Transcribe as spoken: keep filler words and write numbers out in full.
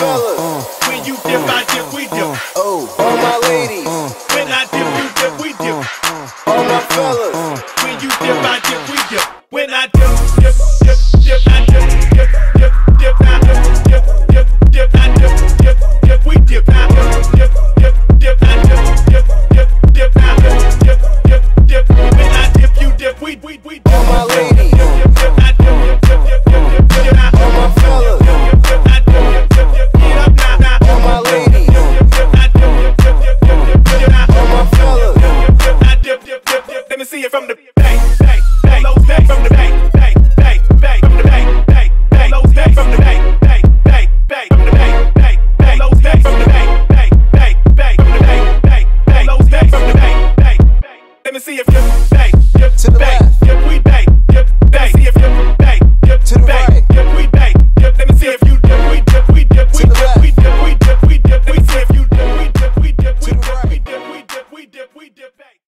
fellas, when you dip, I dip, we dip. Oh, all my ladies, When I dip, you dip, we dip. all my fellas, When you dip, I dip, we dip. When I dip, dip, dip, dip, I dip, dip, dip, dip, I dip, dip, dip, dip, I dip, dip, dip, we dip, I dip, dip, dip, dip, I dip, dip, dip, dip, I dip, dip, dip, dip. When I dip, you dip, we we we dip. all my ladies, Dip, dip, I dip, dip, dip, dip, dip, dip, I all my fellas, dip, dip, I dip, dip, dip, get up now, now. all my ladies, Dip, dip, I dip, dip, dip, dip, dip, dip, I all my fellas, dip, dip, I dip, dip, dip, dip. Let me see it from the back, back, back, low back from the back, back, back, back from the back, back, back, low back from the back, back, back, back from the back, back, back, low back from the back, back, back, back from the back, back, back, low back from the back, back, back. Let me see if you're back, dip To the back, left. dip we back, dip back. See if you're back, dip To the back, right. dip we back, dip. Let me see if you dip, we dip, we dip, we To the dip, we dip, we dip, we dip. Let me see if you dip, we dip, we dip, we To the dip, right. we dip, we dip, we dip, we dip back.